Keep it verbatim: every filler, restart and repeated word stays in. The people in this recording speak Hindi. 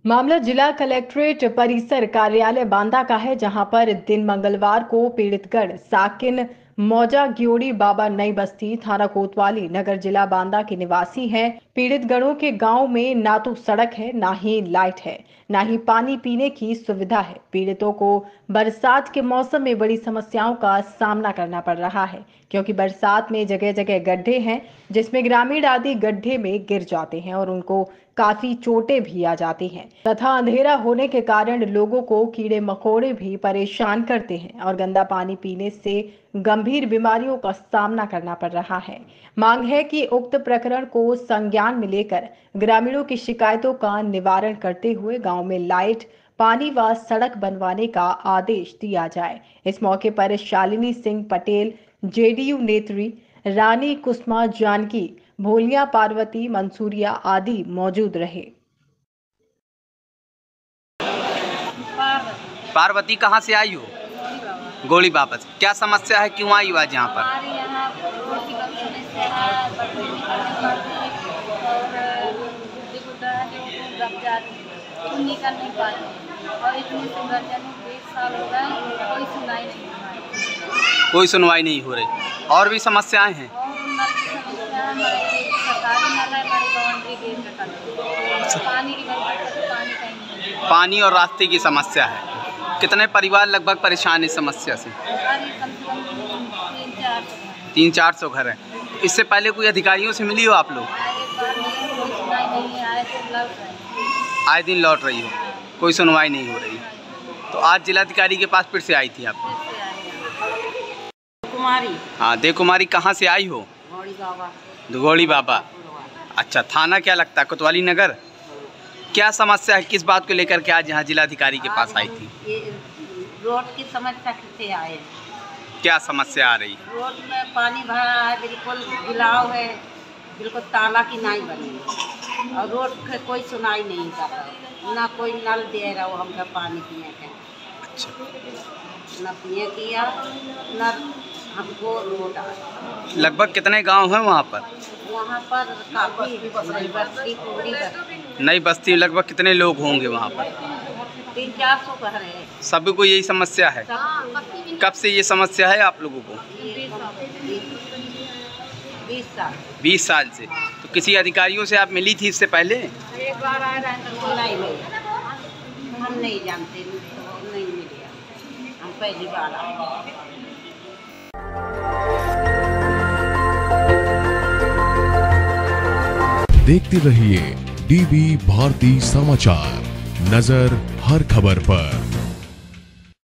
मामला जिला कलेक्ट्रेट परिसर कार्यालय बांदा का है, जहां पर दिन मंगलवार को पीड़ितगण साकिन मौजा ग्योड़ी बाबा नई बस्ती थाना कोतवाली नगर जिला बांदा के निवासी हैं। पीड़ित गणों के गांव में ना तो सड़क है, ना ही लाइट है, ना ही पानी पीने की सुविधा है। पीड़ितों को बरसात के मौसम में बड़ी समस्याओं का सामना करना पड़ रहा है, क्योंकि बरसात में जगह जगह गड्ढे हैं, जिसमें ग्रामीण आदि गड्ढे में गिर जाते हैं और उनको काफी चोटें भी आ जाती हैं तथा अंधेरा होने के कारण लोगों को कीड़े मकोड़े भी परेशान करते हैं और गंदा पानी पीने से गंभीर बीमारियों का सामना करना पड़ रहा है। मांग है कि उक्त प्रकरण को संज्ञान में लेकर ग्रामीणों की शिकायतों का निवारण करते हुए गांव में लाइट, पानी व सड़क बनवाने का आदेश दिया जाए। इस मौके पर शालिनी सिंह पटेल, जेडीयू नेत्री, रानी कुसमा जानकी, भोलिया पार्वती, मंसूरिया आदि मौजूद रहे। पार्वती कहाँ से आई हो? गोली बाबा से। क्या समस्या है, क्यों आई हो आज यहाँ पर? हमारे यहाँ रोड की कम समस्या है, बच्चे निकलने पड़ते हैं और देखो जो रब जाते तुम निकल नहीं पाते और इतनी सुंदर बीस साल हो गए, कोई सुनाई नहीं हमारी कोई सुनवाई नहीं हो रही। और भी समस्याएं हैं? और नल की समस्या है, हमारे सरकारी नल है, हमारी बाउंड्री गेट का कल पानी की व्यवस्था, पानी कहीं नहीं। पानी और रास्ते की समस्या है। कितने परिवार लगभग परेशान इस समस्या से? कम से कम तीन चार तीन चार सौ घर हैं। इससे पहले कोई अधिकारियों से मिली हो आप लोग? कोई सुनाई नहीं, आए तो लौट रहे आए दिन लौट रही हो, कोई सुनवाई नहीं हो रही। तो आज जिलाधिकारी के पास फिर से आई थी आप? कुमारी। हाँ, दे कुमारी कहाँ से आई हो? गौड़ी बाबा। गौड़ी बाबा। अच्छा, थाना क्या लगता है? कोतवाली नगर। क्या समस्या है, किस बात को लेकर के आज यहाँ जिलाधिकारी के पास आई थी? ये रोड की समस्या से आए। क्या समस्या आ रही है? रोड में पानी भरा है, बिल्कुल गिलाव है, बिल्कुल ताला की नहीं बनी और रोड पे कोई सुनाई नहीं कर रहा, ना कोई नल दे रहा हो हमको पानी पीने के। अच्छा। न पिए किया न हमको रोड आ। लगभग कितने गांव हैं वहाँ पर? वहाँ पर काफ़ी बस्ती पूरी नई बस्ती लगभग कितने लोग होंगे वहाँ पर? तीन चार सौ घर है। सभी को यही समस्या है? कब से ये समस्या है आप लोगों को? बीस साल। बीस साल से। तो किसी अधिकारियों से आप मिली थी इससे पहले? एक बार आए तो नहीं मिले, हम नहीं जानते, नहीं मिले, हम पहली बार आए। देखते रहिए डीबी भारती समाचार, नजर हर खबर पर।